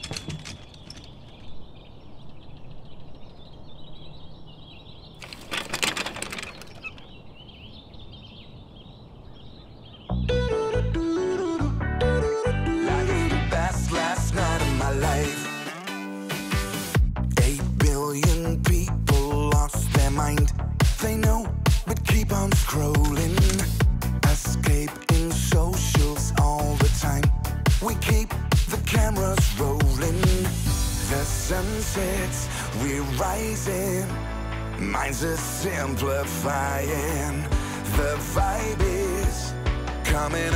Minds are simplifying. The vibe is coming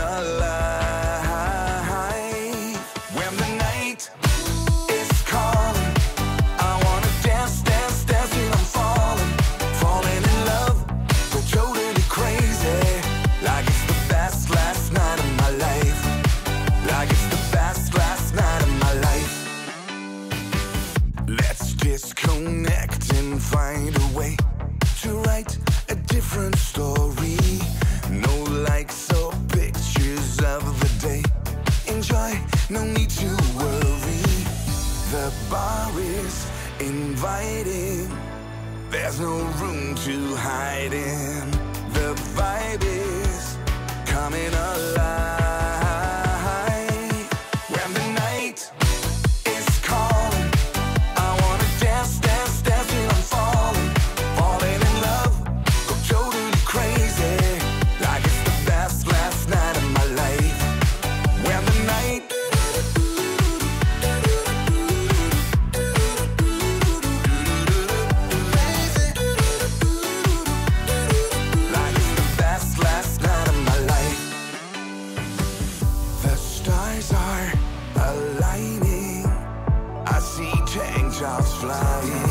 alive. When the night is calling, I wanna dance, dance, dance till I'm falling. Falling in love, go totally crazy. Like it's the best last night of my life. Like it's the best last night of my life. Let's disconnect and find a way to write a different story. No likes or pictures of the day. Enjoy, no need to worry. The bar is inviting. There's no room to hide in. The vibe is coming alive. When the night is calling, I wanna dance, dance, dance till I'm falling. Falling in love, go totally crazy. Like it's the best last night of my life. When the night like it's the best last night of my life. The stars are aligning. I see tank tops flying.